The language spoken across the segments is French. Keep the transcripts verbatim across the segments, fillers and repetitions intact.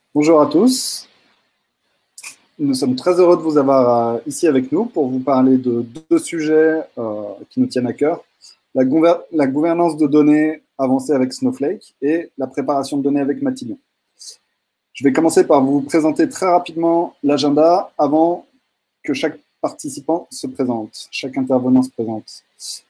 Bonjour à tous. Nous sommes très heureux de vous avoir euh, ici avec nous pour vous parler de deux sujets euh, qui nous tiennent à cœur. La, gouver- la gouvernance de données avancée avec Snowflake et la préparation de données avec Matillion. Je vais commencer par vous présenter très rapidement l'agenda avant que chaque participant se présente, chaque intervenant se présente.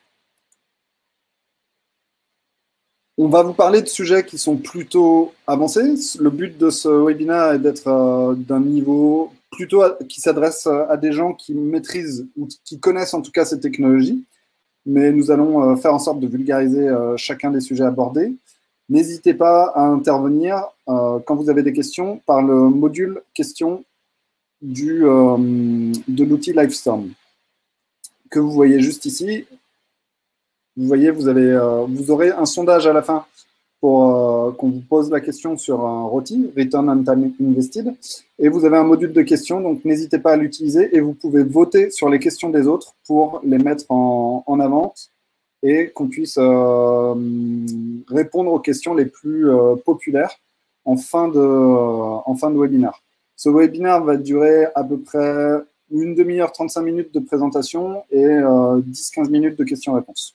On va vous parler de sujets qui sont plutôt avancés. Le but de ce webinaire est d'être euh, d'un niveau plutôt à- qui s'adresse à des gens qui maîtrisent ou qui connaissent en tout cas ces technologies. Mais nous allons euh, faire en sorte de vulgariser euh, chacun des sujets abordés. N'hésitez pas à intervenir euh, quand vous avez des questions par le module questions du, euh, de l'outil Livestorm que vous voyez juste ici. Vous voyez, vous, avez, euh, vous aurez un sondage à la fin pour euh, qu'on vous pose la question sur un R O T I, Return on Time Invested, et vous avez un module de questions, donc n'hésitez pas à l'utiliser et vous pouvez voter sur les questions des autres pour les mettre en, en avant et qu'on puisse euh, répondre aux questions les plus euh, populaires en fin de, euh, en fin de webinaire. Ce webinaire va durer à peu près une demi-heure, trente-cinq minutes de présentation et euh, dix à quinze minutes de questions-réponses.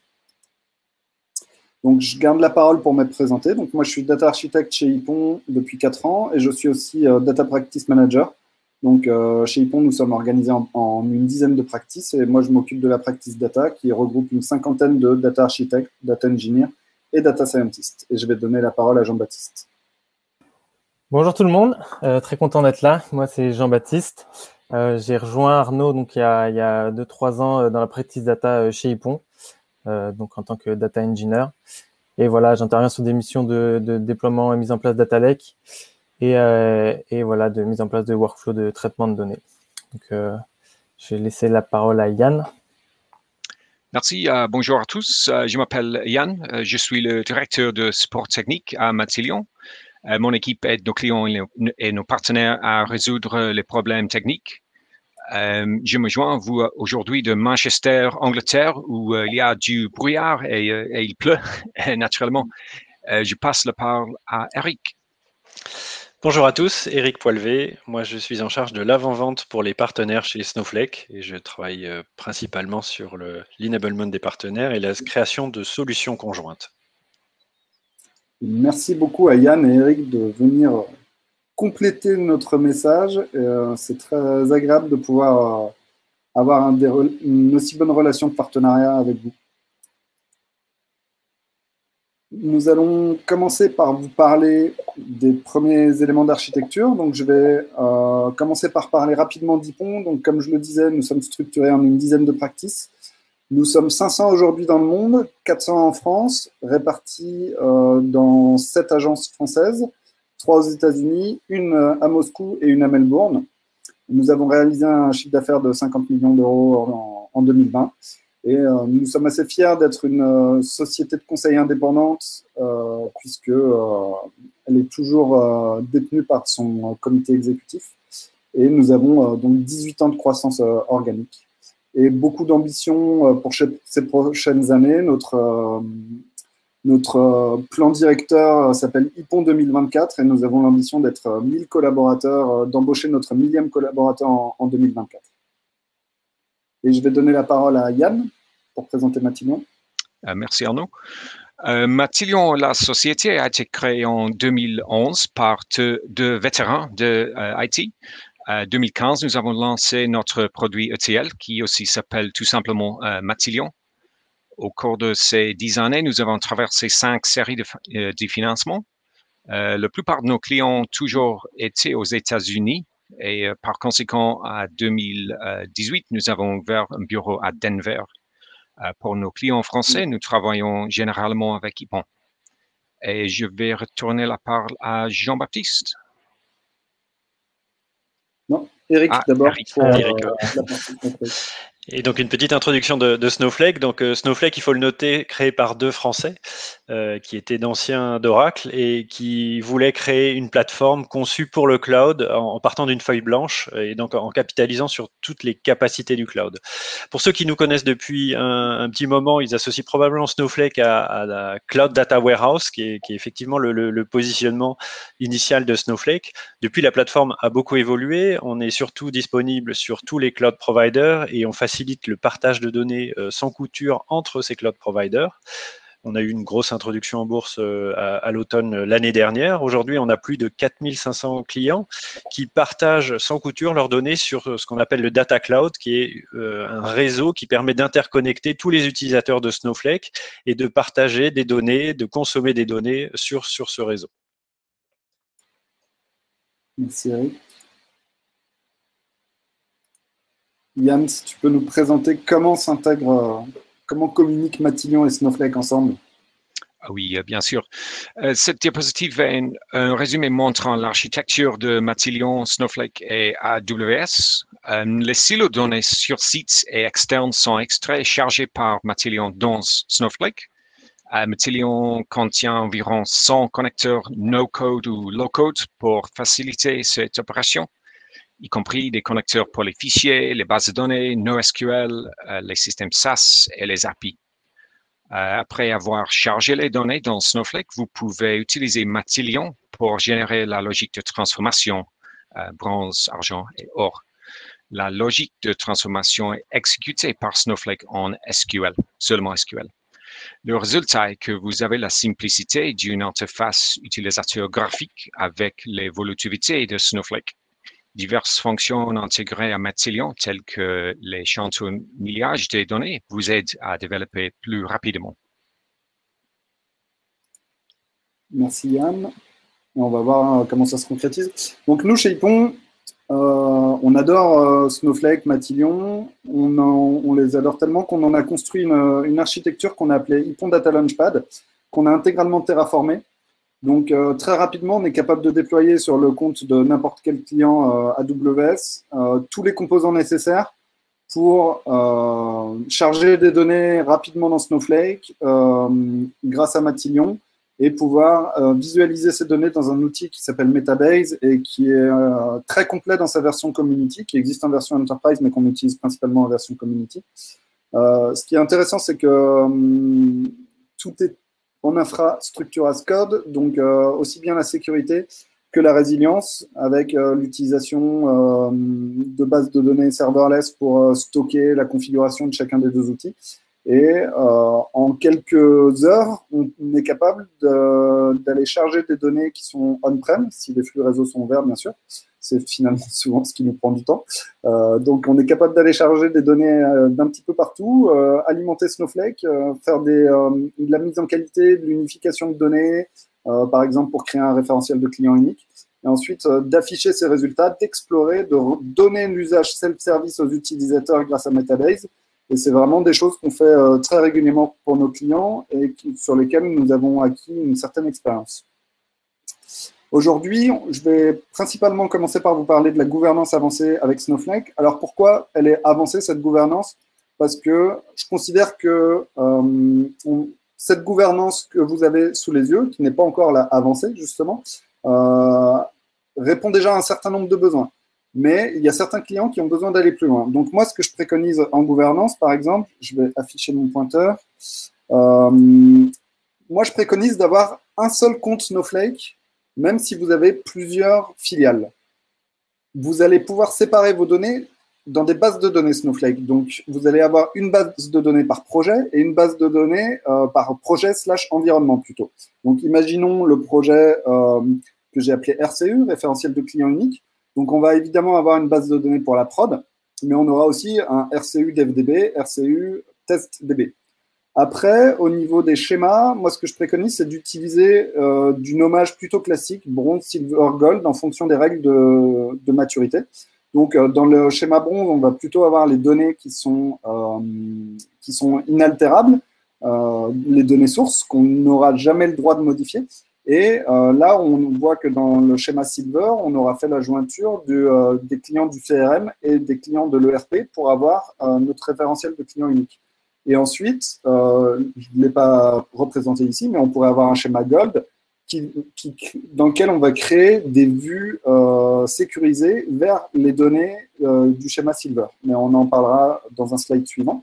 Donc, je garde la parole pour me présenter. Donc, moi, je suis data architecte chez Ypon depuis quatre ans et je suis aussi euh, data practice manager. Donc, euh, chez Ypon, nous sommes organisés en, en une dizaine de practices et moi, je m'occupe de la practice data qui regroupe une cinquantaine de data architectes, data engineers et data scientists. Et je vais donner la parole à Jean-Baptiste. Bonjour tout le monde, euh, très content d'être là. Moi, c'est Jean-Baptiste. Euh, j'ai rejoint Arnaud donc, il y a, il y a deux trois ans euh, dans la practice data euh, chez Ypon, euh, donc en tant que data engineer. Et voilà, j'interviens sur des missions de, de déploiement et mise en place de data lake et, euh, et voilà, de mise en place de workflow de traitement de données. Donc, euh, je vais laisser la parole à Yann. Merci, euh, bonjour à tous. Euh, je m'appelle Yann, euh, je suis le directeur de support technique à Matillion. Euh, mon équipe aide nos clients et nos, et nos partenaires à résoudre les problèmes techniques. Euh, je me joins à vous aujourd'hui de Manchester, Angleterre, où euh, il y a du brouillard et, euh, et il pleut, naturellement. Euh, je passe la parole à Eric. Bonjour à tous, Eric Poilvé. Moi, je suis en charge de l'avant-vente pour les partenaires chez Snowflake et je travaille euh, principalement sur l'enablement des partenaires et la création de solutions conjointes. Merci beaucoup à Yann et Eric de venir compléter notre message. Euh, C'est très agréable de pouvoir euh, avoir un des, une aussi bonne relation de partenariat avec vous. Nous allons commencer par vous parler des premiers éléments d'architecture. Donc, je vais euh, commencer par parler rapidement d'Ypon. Donc, comme je le disais, nous sommes structurés en une dizaine de practices. Nous sommes cinq cents aujourd'hui dans le monde, quatre cents en France, répartis euh, dans sept agences françaises, trois aux États-Unis, une à Moscou et une à Melbourne. Nous avons réalisé un chiffre d'affaires de cinquante millions d'euros en, en deux mille vingt. Et euh, nous sommes assez fiers d'être une euh, société de conseil indépendante, euh, puisque euh, elle est toujours euh, détenue par son euh, comité exécutif. Et nous avons euh, donc dix-huit ans de croissance euh, organique et beaucoup d'ambition euh, pour ces prochaines années. Notre, euh, notre euh, plan directeur euh, s'appelle Ypon deux mille vingt-quatre et nous avons l'ambition d'être euh, mille collaborateurs, euh, d'embaucher notre millième collaborateur en, en deux mille vingt-quatre. Et je vais donner la parole à Yann pour présenter Matillion. Euh, merci Arnaud. Euh, Matillion, la société a été créée en deux mille onze par deux, deux vétérans de euh, I T. En deux mille quinze, nous avons lancé notre produit E T L qui aussi s'appelle tout simplement euh, Matillion. Au cours de ces dix années, nous avons traversé cinq séries de, euh, de financement. Euh, la plupart de nos clients ont toujours été aux États-Unis et euh, par conséquent, en deux mille dix-huit, nous avons ouvert un bureau à Denver. Euh, pour nos clients français, nous travaillons généralement avec Ypon. Et je vais retourner la parole à Jean-Baptiste. Non, Eric Ah, d'abord. Eric. Pour, Eric, euh, la partie Et donc une petite introduction de, de Snowflake. Donc euh, Snowflake, il faut le noter, créé par deux Français euh, qui étaient d'anciens d'Oracle et qui voulaient créer une plateforme conçue pour le cloud en, en partant d'une feuille blanche et donc en capitalisant sur toutes les capacités du cloud. Pour ceux qui nous connaissent depuis un, un petit moment, ils associent probablement Snowflake à, à la Cloud Data Warehouse, qui est, qui est effectivement le, le, le positionnement initial de Snowflake. Depuis, la plateforme a beaucoup évolué. On est surtout disponible sur tous les cloud providers et on facilite le partage de données euh, sans couture entre ces cloud providers. On a eu une grosse introduction en bourse euh, à, à l'automne l'année dernière. Aujourd'hui, on a plus de quatre mille cinq cents clients qui partagent sans couture leurs données sur ce qu'on appelle le Data Cloud, qui est euh, un réseau qui permet d'interconnecter tous les utilisateurs de Snowflake et de partager des données, de consommer des données sur, sur ce réseau. Merci Eric. Yann, si tu peux nous présenter comment s'intègre, comment communiquent Matillion et Snowflake ensemble? Ah oui, bien sûr. Cette diapositive est un, un résumé montrant l'architecture de Matillion, Snowflake et A W S. Les silos de données sur site et externes sont extraits et chargés par Matillion dans Snowflake. Matillion contient environ cent connecteurs no-code ou low-code pour faciliter cette opération, y compris des connecteurs pour les fichiers, les bases de données, NoSQL, euh, les systèmes SaaS et les A P I. Euh, après avoir chargé les données dans Snowflake, vous pouvez utiliser Matillion pour générer la logique de transformation euh, bronze, argent et or. La logique de transformation est exécutée par Snowflake en S Q L, seulement S Q L. Le résultat est que vous avez la simplicité d'une interface utilisateur graphique avec l'évolutivité de Snowflake. Diverses fonctions intégrées à Matillion, telles que l'échantillonnage des données, vous aident à développer plus rapidement. Merci Yann. On va voir comment ça se concrétise. Donc nous, chez Ypon, euh, on adore euh, Snowflake, Matillion. On, en, on les adore tellement qu'on en a construit une, une architecture qu'on a appelée Ypon Data Launchpad, qu'on a intégralement terraformée. Donc, euh, très rapidement, on est capable de déployer sur le compte de n'importe quel client euh, A W S euh, tous les composants nécessaires pour euh, charger des données rapidement dans Snowflake euh, grâce à Matillion et pouvoir euh, visualiser ces données dans un outil qui s'appelle Metabase et qui est euh, très complet dans sa version Community, qui existe en version Enterprise, mais qu'on utilise principalement en version Community. Euh, ce qui est intéressant, c'est que euh, tout est en infrastructure as code, donc euh, aussi bien la sécurité que la résilience, avec euh, l'utilisation euh, de bases de données serverless pour euh, stocker la configuration de chacun des deux outils. Et euh, en quelques heures, on est capable d'aller charger des données qui sont on-prem, si les flux réseau sont ouverts, bien sûr. C'est finalement souvent ce qui nous prend du temps. Euh, donc, on est capable d'aller charger des données euh, d'un petit peu partout, euh, alimenter Snowflake, euh, faire des, euh, de la mise en qualité, de l'unification de données, euh, par exemple pour créer un référentiel de client unique. Et ensuite, euh, d'afficher ces résultats, d'explorer, de donner l'usage self-service aux utilisateurs grâce à Metabase. Et c'est vraiment des choses qu'on fait euh, très régulièrement pour nos clients et qui, sur lesquelles nous avons acquis une certaine expérience. Aujourd'hui, je vais principalement commencer par vous parler de la gouvernance avancée avec Snowflake. Alors, pourquoi elle est avancée, cette gouvernance? Parce que je considère que euh, on, cette gouvernance que vous avez sous les yeux, qui n'est pas encore là avancée, justement, euh, répond déjà à un certain nombre de besoins. Mais il y a certains clients qui ont besoin d'aller plus loin. Donc, moi, ce que je préconise en gouvernance, par exemple, je vais afficher mon pointeur. Euh, moi, je préconise d'avoir un seul compte Snowflake, même si vous avez plusieurs filiales. Vous allez pouvoir séparer vos données dans des bases de données Snowflake. Donc, vous allez avoir une base de données par projet et une base de données euh, par projet slash environnement plutôt. Donc, imaginons le projet euh, que j'ai appelé R C U, référentiel de client unique. Donc, on va évidemment avoir une base de données pour la prod, mais on aura aussi un R C U DevDB, R C U TestDB. Après, au niveau des schémas, moi, ce que je préconise, c'est d'utiliser euh, du nommage plutôt classique, bronze, silver, gold, en fonction des règles de, de maturité. Donc, euh, dans le schéma bronze, on va plutôt avoir les données qui sont, euh, qui sont inaltérables, euh, les données sources qu'on n'aura jamais le droit de modifier. Et euh, là, on voit que dans le schéma Silver, on aura fait la jointure du, euh, des clients du C R M et des clients de l'E R P pour avoir euh, notre référentiel de client unique. Et ensuite, euh, je ne l'ai pas représenté ici, mais on pourrait avoir un schéma Gold qui, qui, dans lequel on va créer des vues euh, sécurisées vers les données euh, du schéma Silver. Mais on en parlera dans un slide suivant.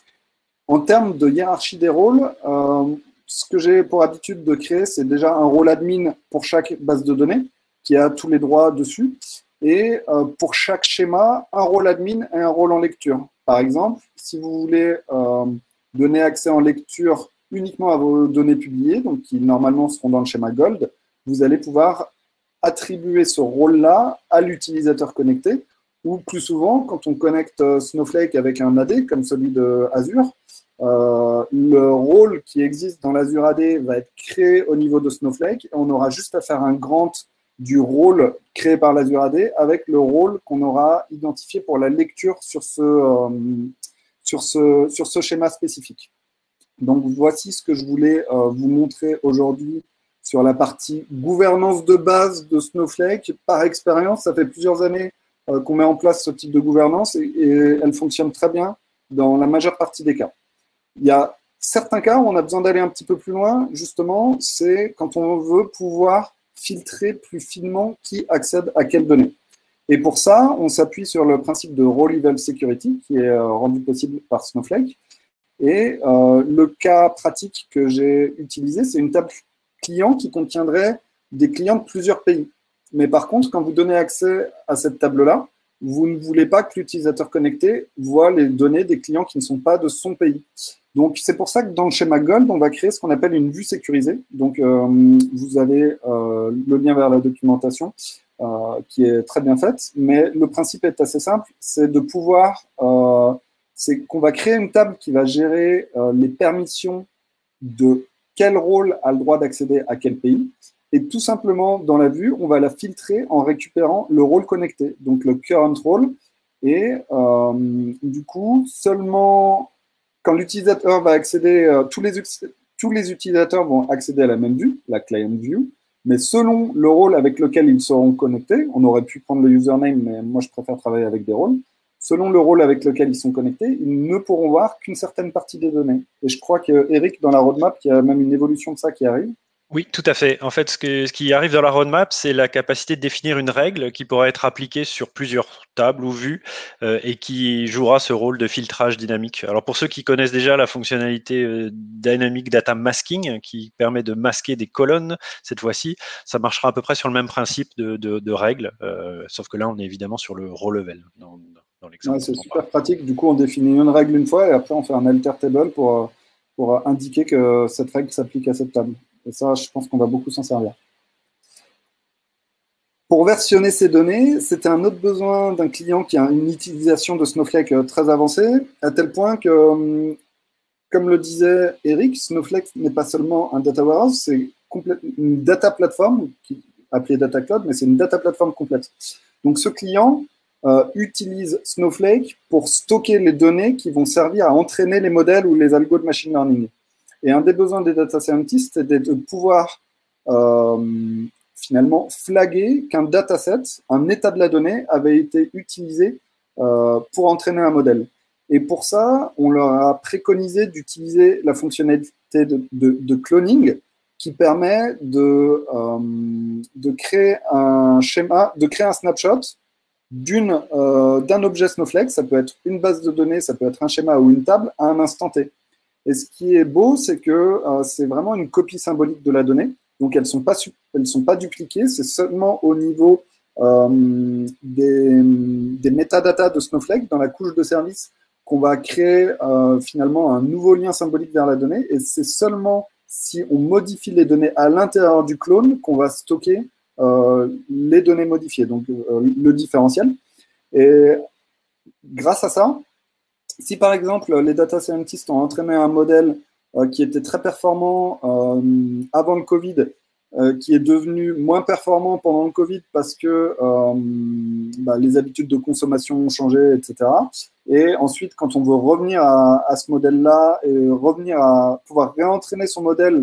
En termes de hiérarchie des rôles, euh, ce que j'ai pour habitude de créer, c'est déjà un rôle admin pour chaque base de données qui a tous les droits dessus. Et euh, pour chaque schéma, un rôle admin et un rôle en lecture. Par exemple, si vous voulez euh, donner accès en lecture uniquement à vos données publiées, donc qui normalement seront dans le schéma Gold, vous allez pouvoir attribuer ce rôle-là à l'utilisateur connecté, ou plus souvent, quand on connecte Snowflake avec un A D, comme celui de Azure, euh, le rôle qui existe dans l'Azure A D va être créé au niveau de Snowflake, et on aura juste à faire un grant du rôle créé par l'Azure A D avec le rôle qu'on aura identifié pour la lecture sur ce, euh, sur ce, sur ce schéma spécifique. Donc, voici ce que je voulais euh, vous montrer aujourd'hui sur la partie gouvernance de base de Snowflake. Par expérience, ça fait plusieurs années euh, qu'on met en place ce type de gouvernance et, et elle fonctionne très bien dans la majeure partie des cas. Il y a certains cas où on a besoin d'aller un petit peu plus loin, justement, c'est quand on veut pouvoir filtrer plus finement qui accède à quelles données. Et pour ça, on s'appuie sur le principe de Row Level Security qui est euh, rendu possible par Snowflake. Et euh, le cas pratique que j'ai utilisé, c'est une table client qui contiendrait des clients de plusieurs pays. Mais par contre, quand vous donnez accès à cette table-là, vous ne voulez pas que l'utilisateur connecté voit les données des clients qui ne sont pas de son pays. Donc, c'est pour ça que dans le schéma Gold, on va créer ce qu'on appelle une vue sécurisée. Donc, euh, vous avez euh, le lien vers la documentation euh, qui est très bien faite. Mais le principe est assez simple, c'est de pouvoir... Euh, c'est qu'on va créer une table qui va gérer euh, les permissions de quel rôle a le droit d'accéder à quel pays. Et tout simplement, dans la vue, on va la filtrer en récupérant le rôle connecté, donc le current role. Et euh, du coup, seulement quand l'utilisateur va accéder, euh, tous, les, tous les utilisateurs vont accéder à la même vue, la client view, mais selon le rôle avec lequel ils seront connectés, on aurait pu prendre le username, mais moi je préfère travailler avec des rôles. Selon le rôle avec lequel ils sont connectés, ils ne pourront voir qu'une certaine partie des données. Et je crois que Eric, dans la roadmap, il y a même une évolution de ça qui arrive. Oui, tout à fait. En fait, ce, que, ce qui arrive dans la roadmap, c'est la capacité de définir une règle qui pourra être appliquée sur plusieurs tables ou vues euh, et qui jouera ce rôle de filtrage dynamique. Alors, pour ceux qui connaissent déjà la fonctionnalité euh, Dynamic Data Masking, qui permet de masquer des colonnes, cette fois-ci, ça marchera à peu près sur le même principe de, de, de règle, euh, sauf que là, on est évidemment sur le row level. Dans, dans ouais, c'est super pratique. Du coup, on définit une règle une fois et après, on fait un alter table pour, pour indiquer que cette règle s'applique à cette table. Et ça, je pense qu'on va beaucoup s'en servir. Pour versionner ces données, c'était un autre besoin d'un client qui a une utilisation de Snowflake très avancée, à tel point que, comme le disait Eric, Snowflake n'est pas seulement un data warehouse, c'est une data platform, qui, appelée Data Cloud, mais c'est une data platform complète. Donc, ce client euh, utilise Snowflake pour stocker les données qui vont servir à entraîner les modèles ou les algos de machine learning. Et un des besoins des data scientists, c'est de pouvoir euh, finalement flaguer qu'un dataset, un état de la donnée, avait été utilisé euh, pour entraîner un modèle. Et pour ça, on leur a préconisé d'utiliser la fonctionnalité de, de, de cloning qui permet de, euh, de créer un schéma, de créer un snapshot d'une, euh, d'un objet Snowflake. Ça peut être une base de données, ça peut être un schéma ou une table à un instant T. Et ce qui est beau, c'est que euh, c'est vraiment une copie symbolique de la donnée. Donc, elles ne sont pas, elles sont pas dupliquées. C'est seulement au niveau euh, des, des métadatas de Snowflake, dans la couche de service, qu'on va créer euh, finalement un nouveau lien symbolique vers la donnée. Et c'est seulement si on modifie les données à l'intérieur du clone qu'on va stocker euh, les données modifiées, donc euh, le différentiel. Et grâce à ça, si par exemple les data scientists ont entraîné un modèle euh, qui était très performant euh, avant le Covid, euh, qui est devenu moins performant pendant le Covid parce que euh, bah, les habitudes de consommation ont changé, et cetera. Et ensuite, quand on veut revenir à, à ce modèle-là et revenir à pouvoir réentraîner son modèle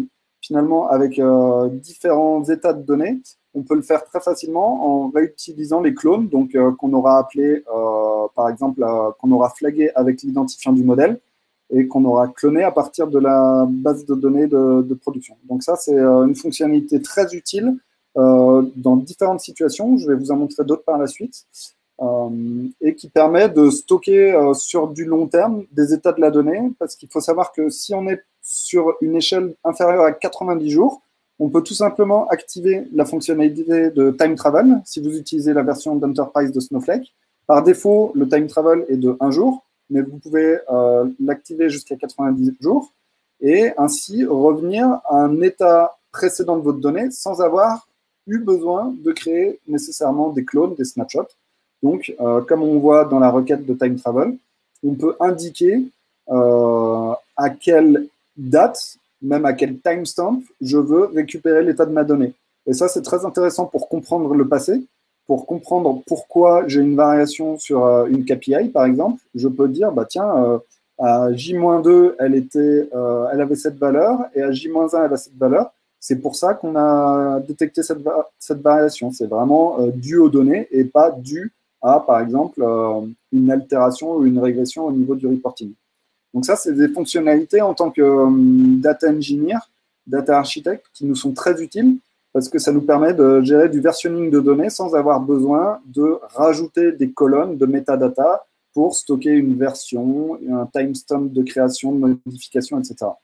finalement, avec euh, différents états de données, on peut le faire très facilement en réutilisant les clones, donc euh, qu'on aura appelé, euh, par exemple, euh, qu'on aura flagué avec l'identifiant du modèle et qu'on aura cloné à partir de la base de données de, de production. Donc ça, c'est euh, une fonctionnalité très utile euh, dans différentes situations. Je vais vous en montrer d'autres par la suite. Euh, et qui permet de stocker euh, sur du long terme des états de la donnée, parce qu'il faut savoir que si on est sur une échelle inférieure à quatre-vingt-dix jours, on peut tout simplement activer la fonctionnalité de time travel si vous utilisez la version d'Enterprise de Snowflake. Par défaut, le time travel est de un jour, mais vous pouvez euh, l'activer jusqu'à quatre-vingt-dix jours et ainsi revenir à un état précédent de votre donnée sans avoir eu besoin de créer nécessairement des clones, des snapshots. Donc, euh, comme on voit dans la requête de time travel, on peut indiquer euh, à quelle date, même à quel timestamp, je veux récupérer l'état de ma donnée. Et ça, c'est très intéressant pour comprendre le passé, pour comprendre pourquoi j'ai une variation sur euh, une K P I, par exemple. Je peux dire, bah, tiens, euh, à J moins deux, elle, était, euh, elle avait cette valeur, et à J moins un, elle a cette valeur. C'est pour ça qu'on a détecté cette, va cette variation. C'est vraiment euh, dû aux données et pas dû à, par exemple, euh, une altération ou une régression au niveau du reporting. Donc ça, c'est des fonctionnalités en tant que euh, data engineer, data architect, qui nous sont très utiles parce que ça nous permet de gérer du versionning de données sans avoir besoin de rajouter des colonnes de metadata pour stocker une version, un timestamp de création, de modification, et cetera.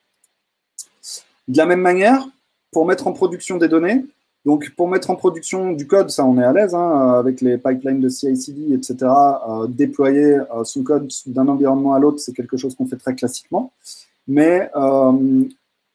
De la même manière, pour mettre en production des données, donc, pour mettre en production du code, ça, on est à l'aise, hein, avec les pipelines de C I C D, et cetera. Euh, déployer euh, son code d'un environnement à l'autre, c'est quelque chose qu'on fait très classiquement. Mais euh,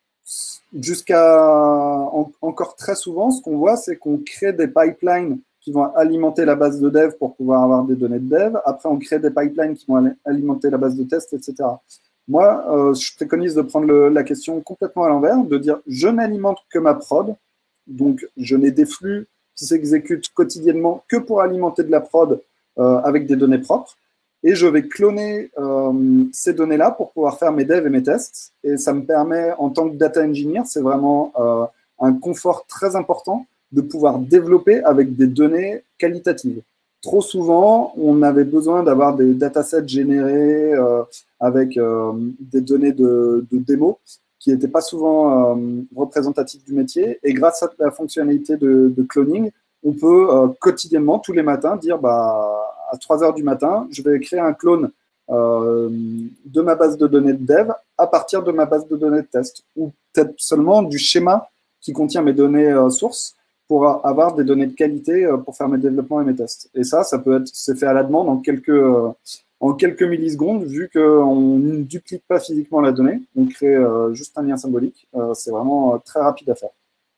jusqu'à en, encore très souvent, ce qu'on voit, c'est qu'on crée des pipelines qui vont alimenter la base de dev pour pouvoir avoir des données de dev. Après, on crée des pipelines qui vont alimenter la base de test, et cetera. Moi, euh, je préconise de prendre le, la question complètement à l'envers, de dire je n'alimente que ma prod. Donc, je n'ai des flux qui s'exécutent quotidiennement que pour alimenter de la prod euh, avec des données propres. Et je vais cloner euh, ces données-là pour pouvoir faire mes devs et mes tests. Et ça me permet, en tant que data engineer, c'est vraiment euh, un confort très important de pouvoir développer avec des données qualitatives. Trop souvent, on avait besoin d'avoir des datasets générés euh, avec euh, des données de, de démo qui n'étaient pas souvent euh, représentatives du métier. Et grâce à la fonctionnalité de, de cloning, on peut euh, quotidiennement, tous les matins, dire bah, à trois heures du matin, je vais créer un clone euh, de ma base de données de dev à partir de ma base de données de test, ou peut-être seulement du schéma qui contient mes données euh, sources pour avoir des données de qualité euh, pour faire mes développements et mes tests. Et ça, ça peut être, c'est fait à la demande en quelques... Euh, en quelques millisecondes, vu qu'on ne duplique pas physiquement la donnée, on crée euh, juste un lien symbolique. Euh, c'est vraiment euh, très rapide à faire.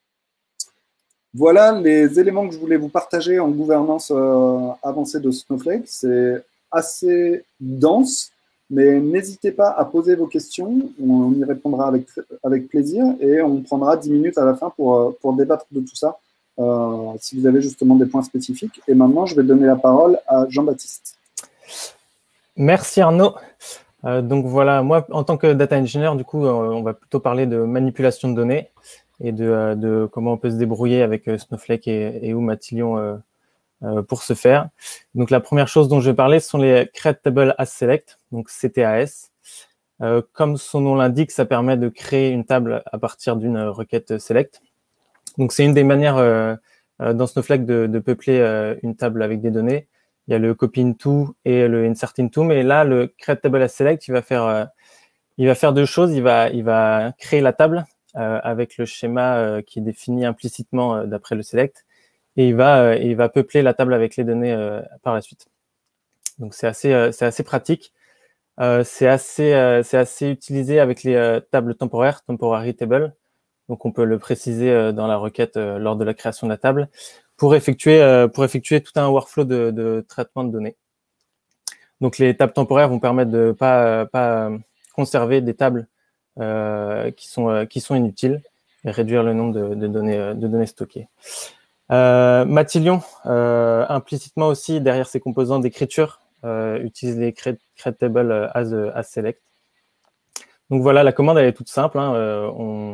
Voilà les éléments que je voulais vous partager en gouvernance euh, avancée de Snowflake. C'est assez dense, mais n'hésitez pas à poser vos questions. On y répondra avec, avec plaisir et on prendra dix minutes à la fin pour, pour débattre de tout ça, euh, si vous avez justement des points spécifiques. Et maintenant, je vais donner la parole à Jean-Baptiste. Merci Arnaud. Euh, donc voilà, moi en tant que data engineer, du coup, euh, on va plutôt parler de manipulation de données et de, euh, de comment on peut se débrouiller avec euh, Snowflake et, et ou Matillion euh, euh, pour ce faire. Donc la première chose dont je vais parler, ce sont les Create Table as Select, donc C T A S. Euh, comme son nom l'indique, ça permet de créer une table à partir d'une requête select. Donc c'est une des manières euh, euh, dans Snowflake de, de peupler euh, une table avec des données. Il y a le copy into et le insert into, mais là, le create table as select, il va faire, euh, il va faire deux choses. Il va, il va créer la table euh, avec le schéma euh, qui est défini implicitement euh, d'après le select, et il va, euh, il va peupler la table avec les données euh, par la suite. Donc c'est assez, euh, c'est assez pratique. Euh, c'est assez, euh, c'est assez utilisé avec les euh, tables temporaires, temporary table. Donc on peut le préciser euh, dans la requête euh, lors de la création de la table, pour effectuer, euh, pour effectuer tout un workflow de, de traitement de données. Donc, les tables temporaires vont permettre de ne pas, pas conserver des tables euh, qui, sont, euh, qui sont inutiles et réduire le nombre de, de, données, de données stockées. Euh, Matillion, euh, implicitement aussi, derrière ses composants d'écriture, euh, utilise les create, create table as, as select. Donc voilà, la commande elle est toute simple. Hein, euh, on,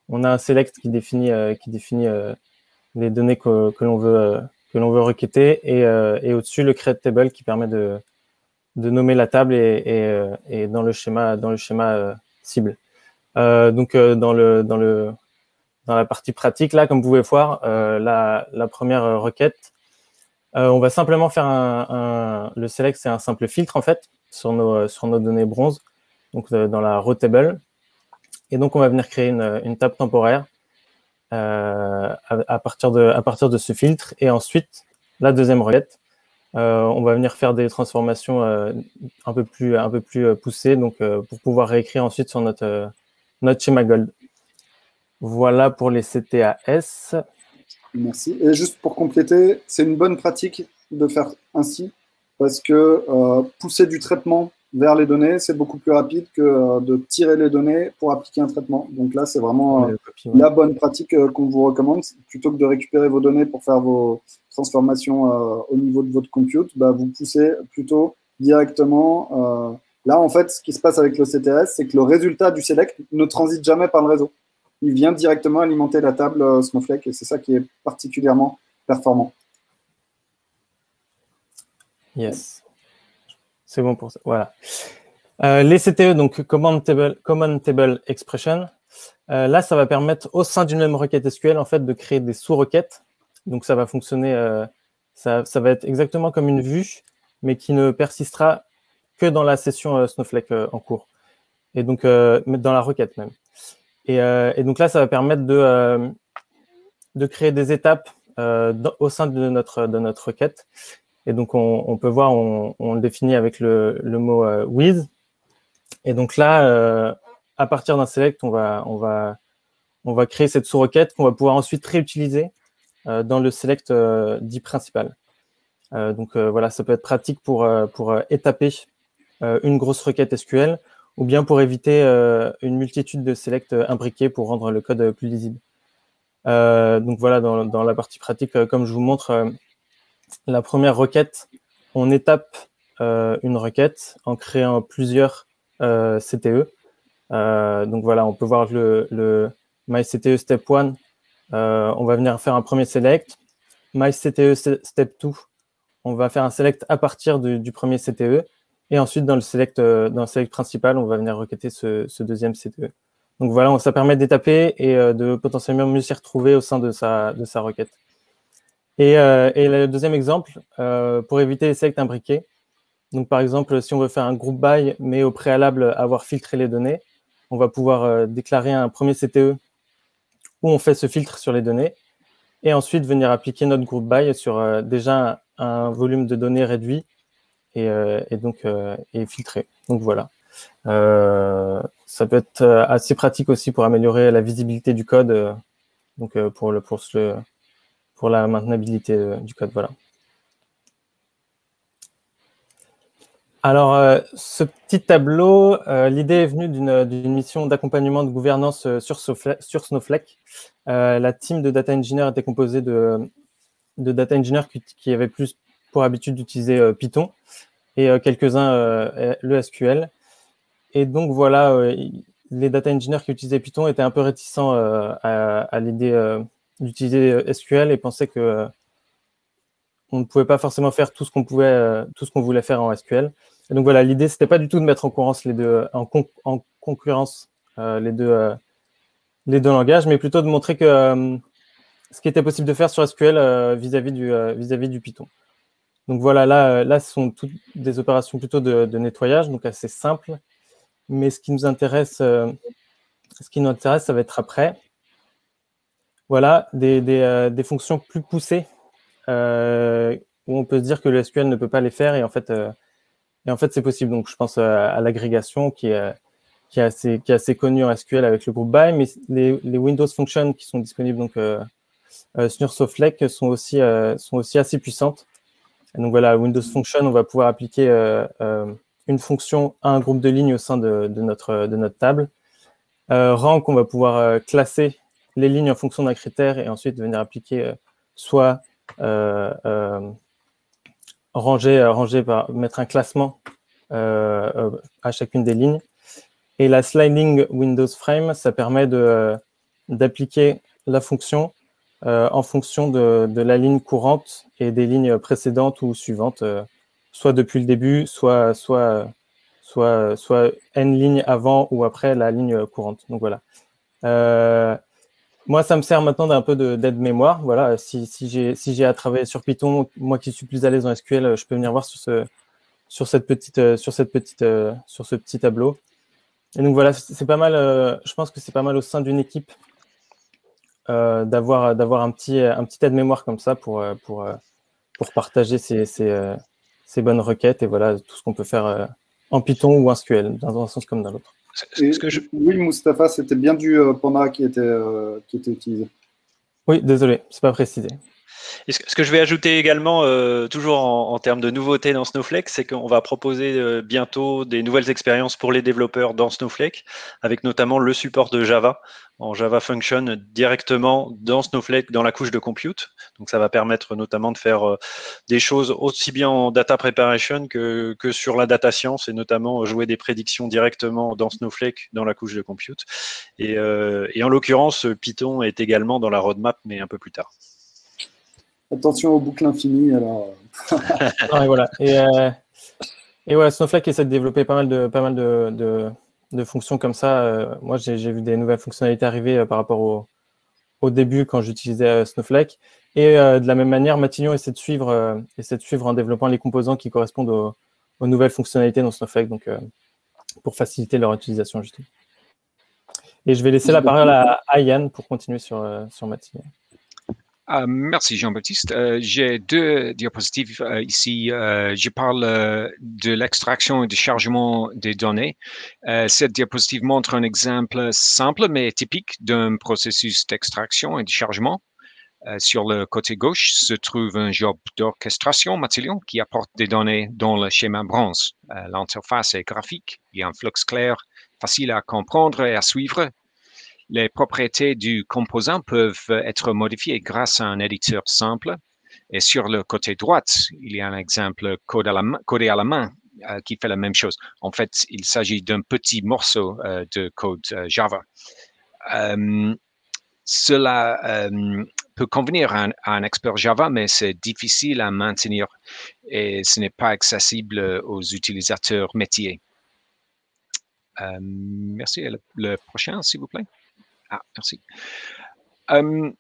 on a un select qui définit, euh, qui définit euh, les données que, que l'on veut, euh, que l'on veut requêter, et, euh, et au-dessus, le create table qui permet de, de nommer la table et, et, euh, et dans le schéma, dans le schéma euh, cible. Euh, donc, euh, dans, le, dans, le, dans la partie pratique, là, comme vous pouvez voir, euh, la, la première requête, euh, on va simplement faire un, un le select, c'est un simple filtre, en fait, sur nos, sur nos données bronze, donc euh, dans la row table. Et donc, on va venir créer une, une table temporaire euh, à, à, partir de, à partir de ce filtre. Et ensuite, la deuxième requête, euh, on va venir faire des transformations euh, un peu plus, un peu plus poussées, donc euh, pour pouvoir réécrire ensuite sur notre, euh, notre schéma Gold. Voilà pour les C T A S. Merci. Et juste pour compléter, c'est une bonne pratique de faire ainsi, parce que euh, pousser du traitement vers les données, c'est beaucoup plus rapide que euh, de tirer les données pour appliquer un traitement. Donc là, c'est vraiment euh, copie, ouais. la bonne pratique euh, qu'on vous recommande. Plutôt que de récupérer vos données pour faire vos transformations euh, au niveau de votre compute, bah, vous poussez plutôt directement. Euh, là, en fait, ce qui se passe avec le C T S, c'est que le résultat du select ne transite jamais par le réseau. Il vient directement alimenter la table euh, Snowflake, et c'est ça qui est particulièrement performant. Yes. C'est bon pour ça. Voilà. Euh, les C T E, donc Common Table, Common Table Expression, euh, là, ça va permettre au sein d'une même requête S Q L, en fait, de créer des sous-requêtes. Donc, ça va fonctionner, euh, ça, ça va être exactement comme une vue, mais qui ne persistera que dans la session euh, Snowflake euh, en cours. Et donc, euh, dans la requête même. Et, euh, et donc là, ça va permettre de, euh, de créer des étapes euh, dans, au sein de notre, de notre requête. Et donc, on, on peut voir, on, on le définit avec le, le mot euh, with. Et donc là, euh, à partir d'un select, on va, on, va, on va créer cette sous-requête qu'on va pouvoir ensuite réutiliser euh, dans le select euh, dit principal. Euh, donc euh, voilà, ça peut être pratique pour, euh, pour euh, étaper euh, une grosse requête S Q L ou bien pour éviter euh, une multitude de selects imbriqués pour rendre le code plus lisible. Euh, donc voilà, dans, dans la partie pratique, euh, comme je vous montre, euh, la première requête, on étape euh, une requête en créant plusieurs euh, C T E. Euh, donc voilà, on peut voir le, le MyCTE Step un. Euh, on va venir faire un premier select. MyCTE Step deux, on va faire un select à partir du, du premier C T E. Et ensuite, dans le select, euh, dans le select principal, on va venir requêter ce, ce deuxième C T E. Donc voilà, on, ça permet d'étaper et euh, de potentiellement mieux s'y retrouver au sein de sa, de sa requête. Et, euh, et le deuxième exemple, euh, pour éviter les selects imbriqués, donc par exemple, si on veut faire un group by, mais au préalable avoir filtré les données, on va pouvoir euh, déclarer un premier C T E où on fait ce filtre sur les données et ensuite venir appliquer notre group by sur euh, déjà un, un volume de données réduit et, euh, et donc euh, et filtré. Donc voilà. Euh, ça peut être assez pratique aussi pour améliorer la visibilité du code, euh, donc euh, pour le pour le pour la maintenabilité euh, du code. Voilà. Alors, euh, ce petit tableau, euh, l'idée est venue d'une d'une mission d'accompagnement de gouvernance euh, sur, sur Snowflake. Euh, la team de data engineer était composée de, de data engineers qui, qui avaient plus pour habitude d'utiliser euh, Python et euh, quelques-uns euh, le S Q L. Et donc, voilà, euh, les data engineers qui utilisaient Python étaient un peu réticents euh, à, à l'idée euh, d'utiliser S Q L et pensaient que euh, on ne pouvait pas forcément faire tout ce qu'on pouvait, euh, tout ce qu'on voulait faire en S Q L. Et donc voilà, l'idée c'était pas du tout de mettre en concurrence les deux, en, con, en concurrence euh, les deux, euh, les deux langages, mais plutôt de montrer que euh, ce qui était possible de faire sur S Q L euh, vis-à-vis du, euh, vis-à-vis du Python. Donc voilà, là, là, ce sont toutes des opérations plutôt de, de nettoyage, donc assez simples. Mais ce qui nous intéresse, euh, ce qui nous intéresse, ça va être après. Voilà, des, des, euh, des fonctions plus poussées. Euh, où on peut se dire que le S Q L ne peut pas les faire et en fait, euh, et en fait c'est possible. Donc je pense à, à l'agrégation qui est, qui, est assez, qui est assez connue en S Q L avec le groupe by, mais les, les Windows Functions qui sont disponibles donc, euh, euh, sur Snowflake sont aussi, euh, sont aussi assez puissantes. Et donc voilà, Windows Function, on va pouvoir appliquer euh, euh, une fonction à un groupe de lignes au sein de, de, notre, de notre table. Euh, rank, on va pouvoir euh, classer les lignes en fonction d'un critère et ensuite venir appliquer euh, soit Euh, euh, ranger, ranger par, mettre un classement euh, euh, à chacune des lignes. Et la sliding Windows Frame, ça permet de, d'appliquer la fonction euh, en fonction de, de la ligne courante et des lignes précédentes ou suivantes, euh, soit depuis le début, soit, soit, soit, soit n lignes avant ou après la ligne courante. Donc voilà. Euh, moi, ça me sert maintenant d'un peu d'aide-mémoire. Voilà, si, si j'ai si j'ai à travailler sur Python, moi qui suis plus à l'aise en S Q L, je peux venir voir sur ce sur cette petite sur cette petite sur ce petit tableau. Et donc voilà, c'est pas mal. Euh, je pense que c'est pas mal au sein d'une équipe euh, d'avoir d'avoir un petit un petit aide-mémoire comme ça pour pour pour partager ces ces, ces bonnes requêtes et voilà tout ce qu'on peut faire euh, en Python ou en S Q L dans un sens comme dans l'autre. Ce que je... Oui, Mustapha, c'était bien du euh, Panda qui était euh, qui était utilisé. Oui, désolé, c'est pas précisé. Et ce que je vais ajouter également, euh, toujours en, en termes de nouveautés dans Snowflake, c'est qu'on va proposer euh, bientôt des nouvelles expériences pour les développeurs dans Snowflake, avec notamment le support de Java en Java Function directement dans Snowflake, dans la couche de compute. Donc ça va permettre notamment de faire euh, des choses aussi bien en data preparation que, que sur la data science, et notamment jouer des prédictions directement dans Snowflake, dans la couche de compute. Et, euh, et en l'occurrence, Python est également dans la roadmap, mais un peu plus tard. Attention aux boucles infinies, alors. Ah, et voilà. Et, euh, et ouais, Snowflake essaie de développer pas mal de, pas mal de, de, de fonctions comme ça. Euh, moi, j'ai vu des nouvelles fonctionnalités arriver euh, par rapport au, au début quand j'utilisais euh, Snowflake. Et euh, de la même manière, Matillion essaie de suivre, euh, essaie de suivre en développant les composants qui correspondent aux, aux nouvelles fonctionnalités dans Snowflake, donc euh, pour faciliter leur utilisation justement. Et je vais laisser la parole à, à Yann pour continuer sur, euh, sur Matillion. Uh, merci Jean-Baptiste. Uh, J'ai deux diapositives uh, ici. Uh, je parle uh, de l'extraction et du chargement des données. Uh, cette diapositive montre un exemple simple mais typique d'un processus d'extraction et de chargement. Uh, sur le côté gauche se trouve un job d'orchestration Matillion qui apporte des données dans le schéma bronze. Uh, L'interface est graphique, il y a un flux clair, facile à comprendre et à suivre. Les propriétés du composant peuvent être modifiées grâce à un éditeur simple. Et sur le côté droit, il y a un exemple codé à la main, codé à la main euh, qui fait la même chose. En fait, il s'agit d'un petit morceau euh, de code euh, Java. Euh, cela euh, peut convenir à un, à un expert Java, mais c'est difficile à maintenir et ce n'est pas accessible aux utilisateurs métiers. Euh, merci. Le, le prochain, s'il vous plaît. Ah, merci. Um,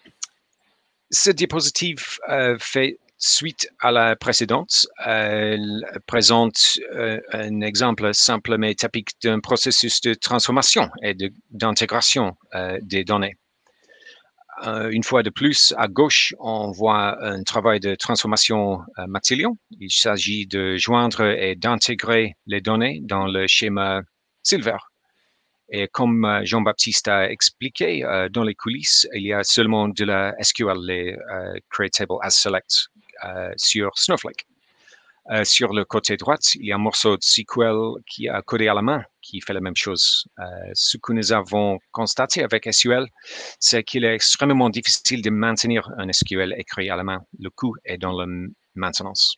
cette diapositive uh, fait suite à la précédente. Elle présente uh, un exemple simple mais typique d'un processus de transformation et d'intégration uh, des données. Uh, une fois de plus, à gauche, on voit un travail de transformation uh, Matillion. Il s'agit de joindre et d'intégrer les données dans le schéma Silver. Et comme Jean-Baptiste a expliqué, euh, dans les coulisses, il y a seulement de la S Q L, les euh, Create Table as Select, euh, sur Snowflake. Euh, sur le côté droit, il y a un morceau de S Q L qui a codé à la main, qui fait la même chose. Euh, ce que nous avons constaté avec S Q L, c'est qu'il est extrêmement difficile de maintenir un S Q L écrit à la main. Le coût est dans la maintenance.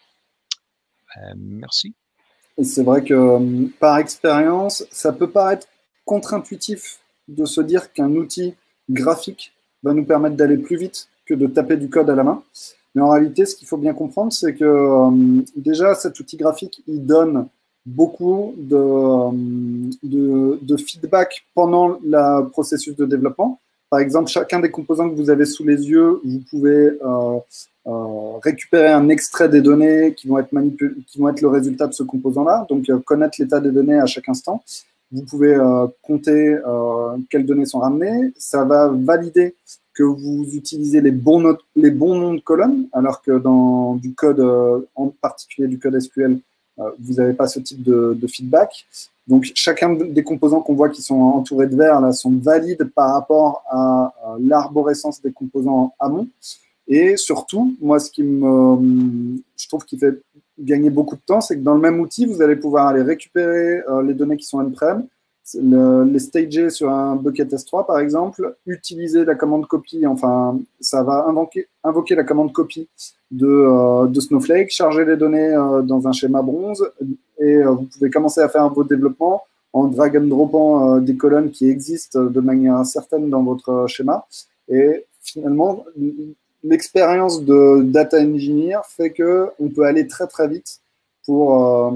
Euh, merci. Et c'est vrai que par expérience, ça peut paraître contre-intuitif de se dire qu'un outil graphique va nous permettre d'aller plus vite que de taper du code à la main. Mais en réalité, ce qu'il faut bien comprendre, c'est que euh, déjà, cet outil graphique, il donne beaucoup de, euh, de, de feedback pendant le processus de développement. Par exemple, chacun des composants que vous avez sous les yeux, vous pouvez euh, euh, récupérer un extrait des données qui vont être, qui vont être le résultat de ce composant-là, donc euh, connaître l'état des données à chaque instant. Vous pouvez euh, compter euh, quelles données sont ramenées. Ça va valider que vous utilisez les bons, notes, les bons noms de colonnes, alors que dans du code, euh, en particulier du code S Q L, euh, vous n'avez pas ce type de, de feedback. Donc, chacun des composants qu'on voit qui sont entourés de vert là, sont valides par rapport à, à l'arborescence des composants amont. Et surtout, moi, ce qui me, je trouve qui fait gagner beaucoup de temps, c'est que dans le même outil, vous allez pouvoir aller récupérer euh, les données qui sont on-prem, le, les stager sur un bucket S trois, par exemple, utiliser la commande copy, enfin, ça va invoquer, invoquer la commande copy de, euh, de Snowflake, charger les données euh, dans un schéma bronze, et euh, vous pouvez commencer à faire vos développements en drag and dropant euh, des colonnes qui existent de manière certaine dans votre schéma. Et finalement, l'expérience de data engineer fait qu'on peut aller très très vite pour, euh,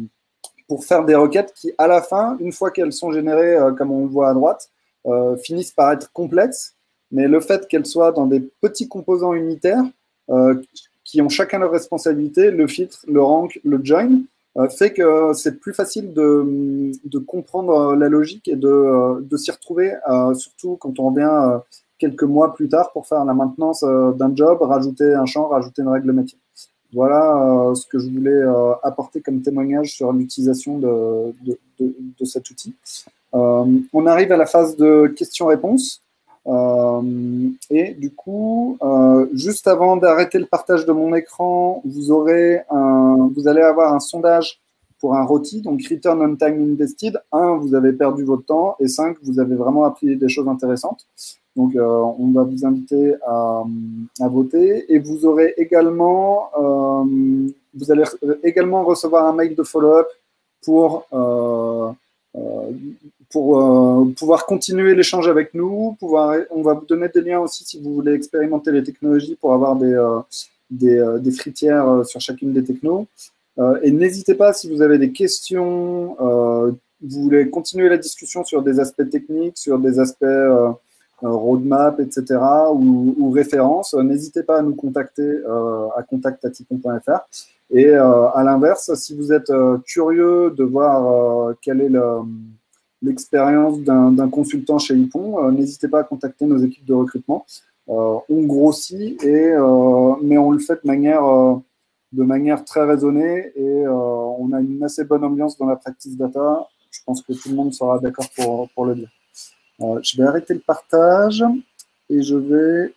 pour faire des requêtes qui, à la fin, une fois qu'elles sont générées, euh, comme on le voit à droite, euh, finissent par être complexes. Mais le fait qu'elles soient dans des petits composants unitaires euh, qui ont chacun leur responsabilité, le filtre, le rank, le join, euh, fait que c'est plus facile de, de comprendre la logique et de, de s'y retrouver, euh, surtout quand on revient euh, quelques mois plus tard pour faire la maintenance euh, d'un job, rajouter un champ, rajouter une règle métier. Voilà euh, ce que je voulais euh, apporter comme témoignage sur l'utilisation de, de, de, de cet outil. Euh, on arrive à la phase de questions-réponses. Euh, et du coup, euh, juste avant d'arrêter le partage de mon écran, vous, aurez un, vous allez avoir un sondage pour un R O T I, donc Return on Time Invested. un, vous avez perdu votre temps, et cinq, vous avez vraiment appris des choses intéressantes. Donc, euh, on va vous inviter à, à voter. Et vous aurez également, euh, vous allez également recevoir un mail de follow-up pour... Euh, Euh, pour euh, pouvoir continuer l'échange avec nous. Pouvoir, on va vous donner des liens aussi si vous voulez expérimenter les technologies pour avoir des, euh, des, euh, des fritières euh, sur chacune des technos. Euh, et n'hésitez pas, si vous avez des questions, euh, vous voulez continuer la discussion sur des aspects techniques, sur des aspects euh, roadmap, et cetera, ou, ou références, n'hésitez pas à nous contacter euh, à contact arobase ipon point f r. Et euh, à l'inverse, si vous êtes euh, curieux de voir euh, quelle est l'expérience le, d'un consultant chez Ipon, euh, n'hésitez pas à contacter nos équipes de recrutement. Euh, on grossit, et, euh, mais on le fait de manière, euh, de manière très raisonnée, et euh, on a une assez bonne ambiance dans la practice data. Je pense que tout le monde sera d'accord pour, pour le dire. Euh, je vais arrêter le partage et je vais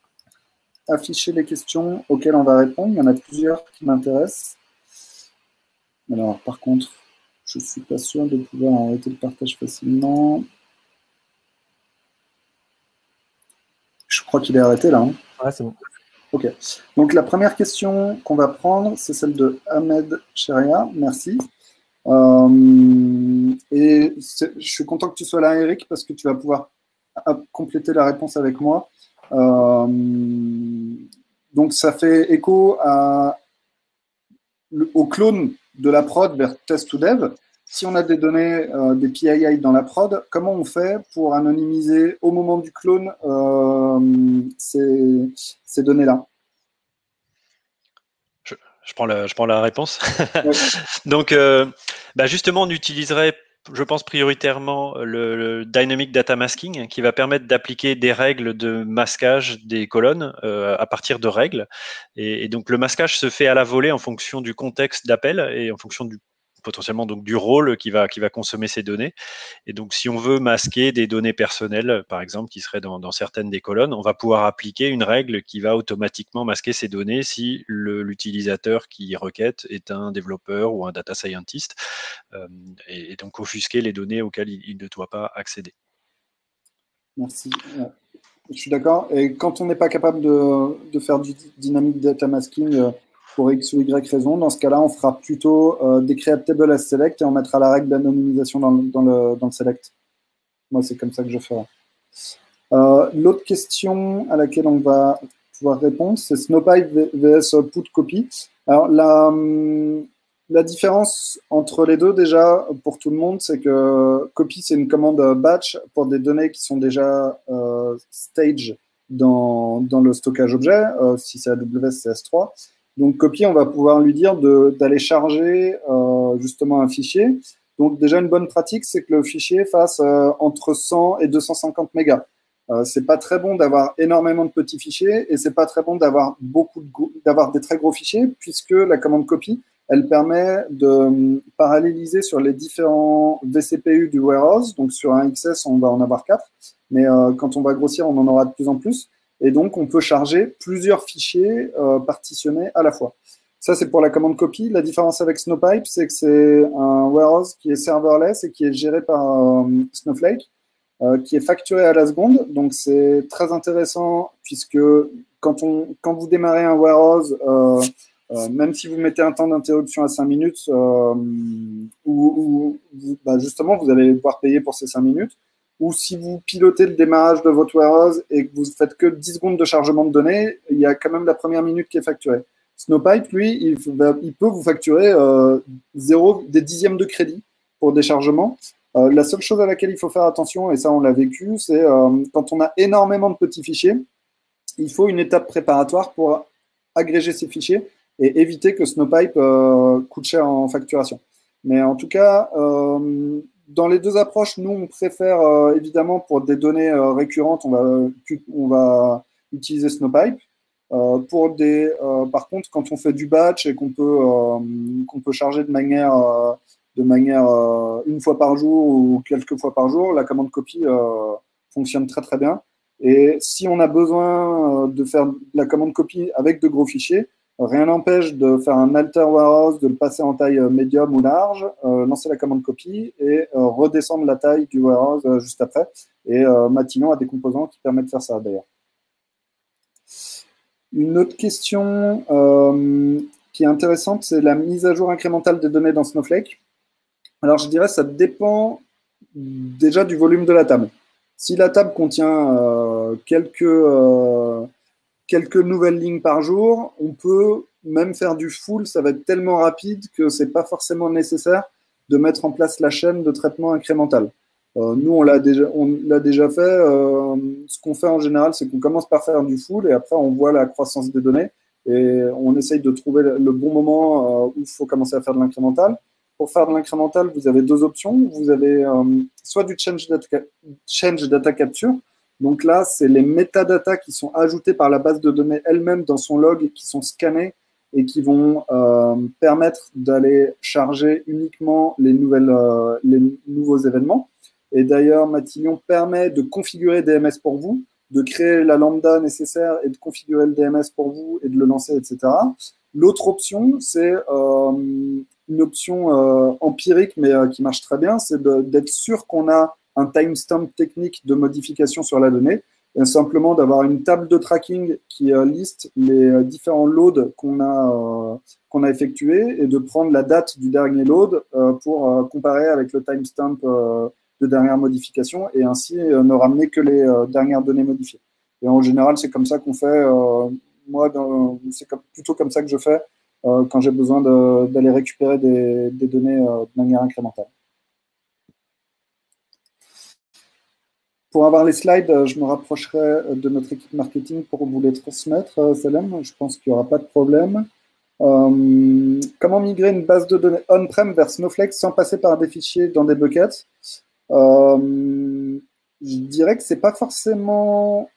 afficher les questions auxquelles on va répondre. Il y en a plusieurs qui m'intéressent. Alors, par contre, je ne suis pas sûr de pouvoir arrêter le partage facilement. Je crois qu'il est arrêté là. Hein. Ouais, c'est bon. Ok. Donc, la première question qu'on va prendre, c'est celle de Ahmed Cheria. Merci. Euh, et je suis content que tu sois là, Eric, parce que tu vas pouvoir compléter la réponse avec moi. Euh, donc, ça fait écho à, au clone de la prod vers test to dev. Si on a des données, euh, des P I I dans la prod, comment on fait pour anonymiser au moment du clone euh, ces, ces données-là? je, je, prends la, je prends la réponse. Ouais. Donc, euh, bah justement, on utiliserait, je pense, prioritairement le, le Dynamic Data Masking, qui va permettre d'appliquer des règles de masquage des colonnes euh, à partir de règles. Et, et donc, le masquage se fait à la volée en fonction du contexte d'appel et en fonction du potentiellement donc du rôle qui va, qui va consommer ces données. Et donc, si on veut masquer des données personnelles, par exemple, qui seraient dans, dans certaines des colonnes, on va pouvoir appliquer une règle qui va automatiquement masquer ces données si l'utilisateur qui requête est un développeur ou un data scientist, euh, et, et donc offusquer les données auxquelles il, il ne doit pas accéder. Merci. Ouais. Je suis d'accord. Et quand on n'est pas capable de, de faire du dynamic data masking euh, pour X ou Y raison, dans ce cas-là, on fera plutôt euh, des create table as select et on mettra la règle d'anonymisation dans, dans, le, dans le select. Moi, c'est comme ça que je ferai. Euh, L'autre question à laquelle on va pouvoir répondre, c'est Snowpipe vs put copy. Alors, la, la différence entre les deux, déjà, pour tout le monde, c'est que copy, c'est une commande batch pour des données qui sont déjà euh, stage dans, dans le stockage objet. Euh, si c'est A W S, c'est S trois. Donc, copy, on va pouvoir lui dire d'aller charger euh, justement un fichier. Donc, déjà, une bonne pratique, c'est que le fichier fasse euh, entre cent et deux cent cinquante mégas. Euh, c'est pas très bon d'avoir énormément de petits fichiers et c'est pas très bon d'avoir beaucoup d'avoir des très gros fichiers, puisque la commande copy, elle permet de paralléliser sur les différents V C P U du warehouse. Donc, sur un X S, on va en avoir quatre, mais euh, quand on va grossir, on en aura de plus en plus. Et donc, on peut charger plusieurs fichiers euh, partitionnés à la fois. Ça, c'est pour la commande copy. La différence avec Snowpipe, c'est que c'est un warehouse qui est serverless et qui est géré par euh, Snowflake, euh, qui est facturé à la seconde. Donc, c'est très intéressant puisque quand, on, quand vous démarrez un warehouse, euh, euh, même si vous mettez un temps d'interruption à cinq minutes, euh, ou, ou bah justement, vous allez devoir payer pour ces cinq minutes. Ou si vous pilotez le démarrage de votre warehouse et que vous faites que dix secondes de chargement de données, il y a quand même la première minute qui est facturée. Snowpipe, lui, il, il peut vous facturer euh, zéro, des dixièmes de crédit pour des chargements. Euh, la seule chose à laquelle il faut faire attention, et ça on l'a vécu, c'est euh, quand on a énormément de petits fichiers, il faut une étape préparatoire pour agréger ces fichiers et éviter que Snowpipe euh, coûte cher en facturation. Mais en tout cas, euh, dans les deux approches, nous, on préfère euh, évidemment pour des données euh, récurrentes, on va, on va utiliser Snowpipe. Euh, pour des, euh, par contre, quand on fait du batch et qu'on peut, euh, qu'on peut charger de manière, euh, de manière euh, une fois par jour ou quelques fois par jour, la commande copie euh, fonctionne très très bien. Et si on a besoin de faire de la commande copie avec de gros fichiers, rien n'empêche de faire un alter warehouse, de le passer en taille médium ou large, euh, lancer la commande copie et euh, redescendre la taille du warehouse euh, juste après. Et euh, Matignon a des composants qui permettent de faire ça d'ailleurs. Une autre question euh, qui est intéressante, c'est la mise à jour incrémentale des données dans Snowflake. Alors je dirais que ça dépend déjà du volume de la table. Si la table contient euh, quelques... Euh, quelques nouvelles lignes par jour, on peut même faire du full, ça va être tellement rapide que c'est pas forcément nécessaire de mettre en place la chaîne de traitement incrémental. Euh, nous, on l'a déjà, on l'a déjà fait. Euh, ce qu'on fait en général, c'est qu'on commence par faire du full et après, on voit la croissance des données et on essaye de trouver le bon moment euh, où il faut commencer à faire de l'incrémental. Pour faire de l'incrémental, vous avez deux options. Vous avez euh, soit du change data, change data capture. Donc là, c'est les métadatas qui sont ajoutés par la base de données elle-même dans son log, qui sont scannés et qui vont euh, permettre d'aller charger uniquement les, nouvelles, euh, les nouveaux événements. Et d'ailleurs, Matignon permet de configurer D M S pour vous, de créer la lambda nécessaire et de configurer le D M S pour vous et de le lancer, et cetera. L'autre option, c'est euh, une option euh, empirique, mais euh, qui marche très bien, c'est d'être sûr qu'on a un timestamp technique de modification sur la donnée, et simplement d'avoir une table de tracking qui euh, liste les euh, différents loads qu'on a, euh, qu'on a effectués et de prendre la date du dernier load euh, pour euh, comparer avec le timestamp euh, de dernière modification et ainsi euh, ne ramener que les euh, dernières données modifiées. Et en général, c'est comme ça qu'on fait. Euh, moi, c'est plutôt comme ça que je fais euh, quand j'ai besoin d'aller récupérer des, des données euh, de manière incrémentale. Pour avoir les slides, je me rapprocherai de notre équipe marketing pour vous les transmettre, Salem. Je pense qu'il n'y aura pas de problème. Euh, comment migrer une base de données on-prem vers Snowflake sans passer par des fichiers dans des buckets? euh, Je dirais que ce n'est pas forcément...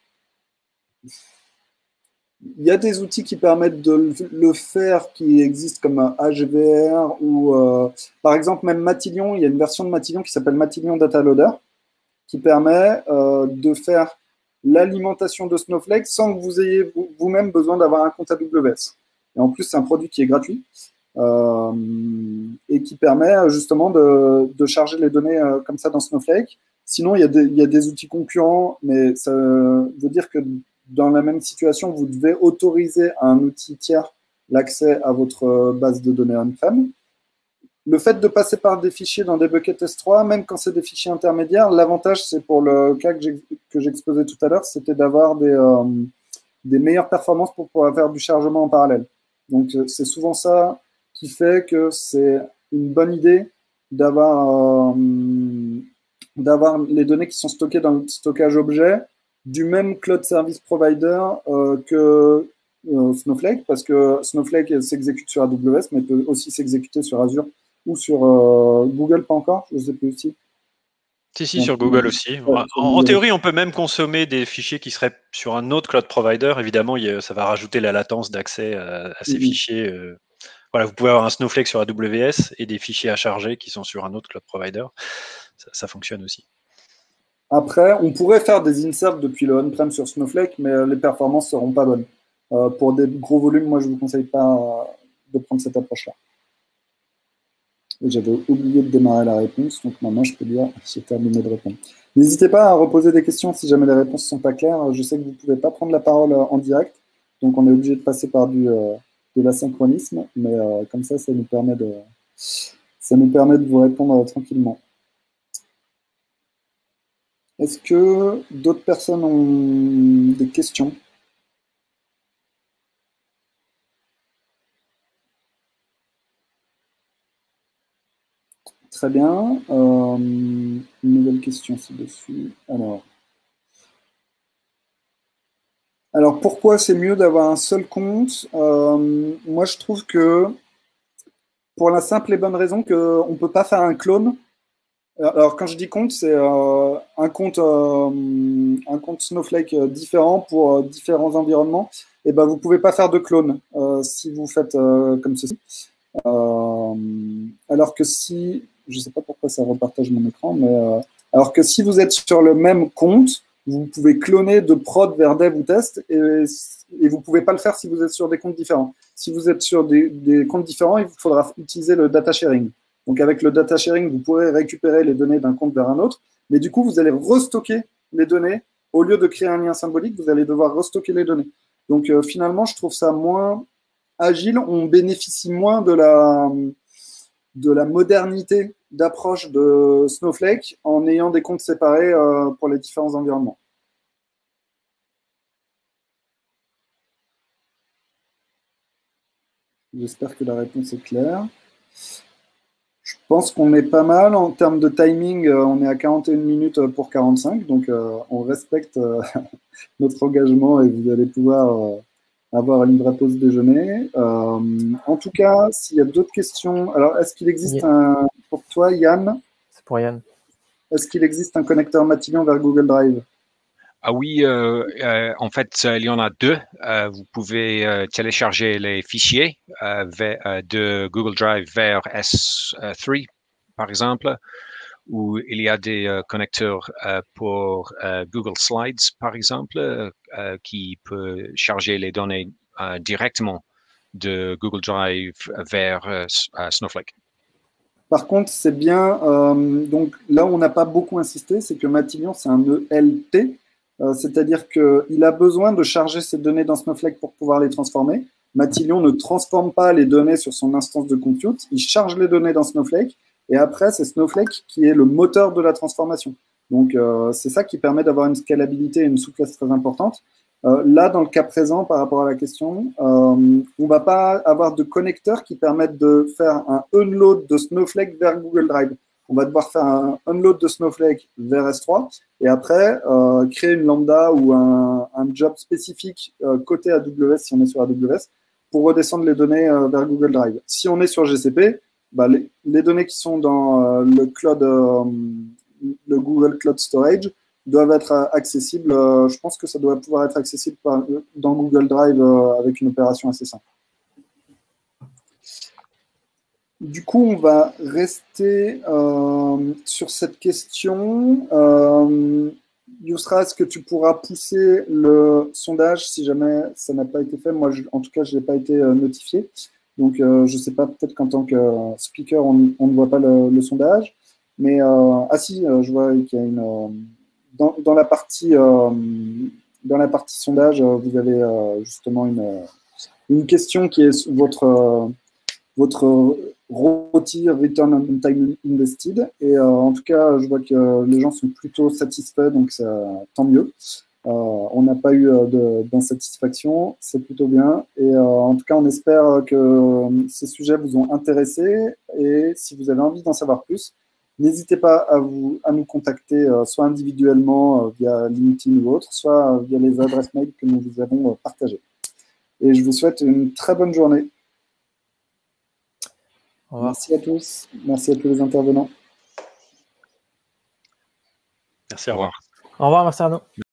Il y a des outils qui permettent de le faire, qui existent comme H V R ou, euh, par exemple, même Matillion. Il y a une version de Matillion qui s'appelle Matillion Data Loader, qui permet euh, de faire l'alimentation de Snowflake sans que vous ayez vous-même besoin d'avoir un compte A W S. Et en plus, c'est un produit qui est gratuit euh, et qui permet justement de, de charger les données euh, comme ça dans Snowflake. Sinon, il y a des, il y a des outils concurrents, mais ça veut dire que dans la même situation, vous devez autoriser à un outil tiers l'accès à votre base de données on-prem. Le fait de passer par des fichiers dans des buckets S trois, même quand c'est des fichiers intermédiaires, l'avantage, c'est pour le cas que j'exposais tout à l'heure, c'était d'avoir des, euh, des meilleures performances pour pouvoir faire du chargement en parallèle. Donc, c'est souvent ça qui fait que c'est une bonne idée d'avoir euh, d'avoir les données qui sont stockées dans le stockage objet du même cloud service provider euh, que euh, Snowflake, parce que Snowflake s'exécute sur A W S, mais peut aussi s'exécuter sur Azure ou sur euh, Google, pas encore, je ne sais plus aussi. Si, si, sur Google aussi. En, en théorie, on peut même consommer des fichiers qui seraient sur un autre cloud provider. Évidemment, il y a, ça va rajouter la latence d'accès à, à ces mm-hmm. fichiers. Euh, voilà, vous pouvez avoir un Snowflake sur A W S et des fichiers à charger qui sont sur un autre cloud provider. Ça, ça fonctionne aussi. Après, on pourrait faire des inserts depuis le on-prem sur Snowflake, mais les performances ne seront pas bonnes. Euh, pour des gros volumes, moi, je ne vous conseille pas de prendre cette approche-là. J'avais oublié de démarrer la réponse, donc maintenant je peux dire j'ai terminé de répondre. N'hésitez pas à reposer des questions si jamais les réponses ne sont pas claires. Je sais que vous ne pouvez pas prendre la parole en direct, donc on est obligé de passer par du, euh, des de l'asynchronisme, mais euh, comme ça, ça nous permet de, ça nous permet de vous répondre tranquillement. Est-ce que d'autres personnes ont des questions? Très bien. Euh, une nouvelle question ci-dessus. Alors. Alors, pourquoi c'est mieux d'avoir un seul compte? euh, Moi, je trouve que pour la simple et bonne raison qu'on ne peut pas faire un clone. Alors, quand je dis compte, c'est euh, un compte, euh, un compte Snowflake différent pour euh, différents environnements. Et ben, vous ne pouvez pas faire de clone euh, si vous faites euh, comme ceci. Euh, alors que si, je ne sais pas pourquoi ça repartage mon écran, mais euh, alors que si vous êtes sur le même compte, vous pouvez cloner de prod vers dev ou test et, et vous ne pouvez pas le faire si vous êtes sur des comptes différents. Si vous êtes sur des, des comptes différents, il vous faudra utiliser le data sharing. Donc avec le data sharing, vous pourrez récupérer les données d'un compte vers un autre, mais du coup, vous allez restocker les données. Au lieu de créer un lien symbolique, vous allez devoir restocker les données. Donc euh, finalement, je trouve ça moins agile, on bénéficie moins de la, de la modernité d'approche de Snowflake en ayant des comptes séparés euh, pour les différents environnements. J'espère que la réponse est claire. Je pense qu'on est pas mal. En termes de timing, euh, on est à quarante et une minutes pour quarante-cinq, donc euh, on respecte euh, notre engagement et vous allez pouvoir euh, avoir une vraie pause déjeuner. Euh, en tout cas, s'il y a d'autres questions, alors est-ce qu'il existe Yeah. un, pour toi Yann, C'est pour Yann. est-ce qu'il existe un connecteur Matillion vers Google Drive? Ah oui, euh, euh, en fait, euh, il y en a deux. Euh, vous pouvez euh, télécharger les fichiers euh, vers, euh, de Google Drive vers S trois, par exemple, où il y a des euh, connecteurs euh, pour euh, Google Slides, par exemple, euh, qui peut charger les données euh, directement de Google Drive vers euh, Snowflake. Par contre, c'est bien, euh, donc là où on n'a pas beaucoup insisté, c'est que Matillion, c'est un E L T, euh, c'est-à-dire qu'il a besoin de charger ses données dans Snowflake pour pouvoir les transformer. Matillion ne transforme pas les données sur son instance de compute, il charge les données dans Snowflake, et après, c'est Snowflake qui est le moteur de la transformation. Donc, euh, c'est ça qui permet d'avoir une scalabilité et une souplesse très importante. Euh, là, dans le cas présent, par rapport à la question, euh, on ne va pas avoir de connecteurs qui permettent de faire un unload de Snowflake vers Google Drive. On va devoir faire un unload de Snowflake vers S trois et après euh, créer une lambda ou un, un job spécifique euh, côté A W S si on est sur A W S pour redescendre les données euh, vers Google Drive. Si on est sur G C P, bah, les, les données qui sont dans euh, le cloud, euh, le Google Cloud Storage, doivent être accessibles. Euh, je pense que ça doit pouvoir être accessible par, dans Google Drive euh, avec une opération assez simple. Du coup, on va rester euh, sur cette question. Euh, Yousra, est-ce que tu pourras pousser le sondage si jamais ça n'a pas été fait? Moi, je, en tout cas, je n'ai pas été euh, notifié. Donc, euh, je ne sais pas, peut-être qu'en tant que euh, speaker, on, on ne voit pas le, le sondage. Mais, euh, ah si, euh, je vois qu'il y a une... Euh, Dans, dans, la partie, euh, dans la partie sondage, vous avez euh, justement une, une question qui est votre, euh, votre R O T I, Return on Time Invested. Et euh, en tout cas, je vois que les gens sont plutôt satisfaits, donc ça, tant mieux. Euh, on n'a pas eu d'insatisfaction, c'est plutôt bien. Et euh, en tout cas, on espère que ces sujets vous ont intéressé. Et si vous avez envie d'en savoir plus, n'hésitez pas à, vous, à nous contacter, euh, soit individuellement euh, via LinkedIn ou autre, soit euh, via les adresses mail que nous vous avons euh, partagées. Et je vous souhaite une très bonne journée. Au revoir. Merci à tous. Merci à tous les intervenants. Merci, au revoir. Au revoir, merci Arnaud.